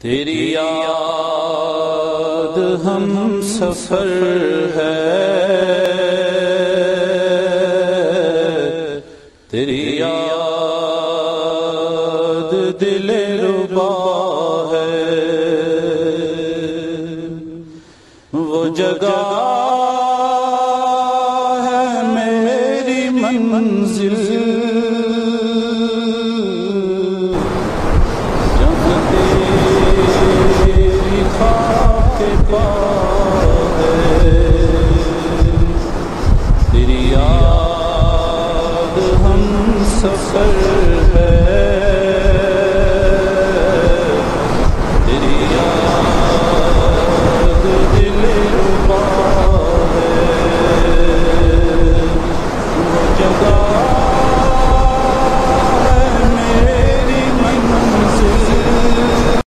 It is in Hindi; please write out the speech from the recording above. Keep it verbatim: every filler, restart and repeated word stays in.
तेरी याद हम सफर है, तेरी याद दिले रुबा है। वो जगह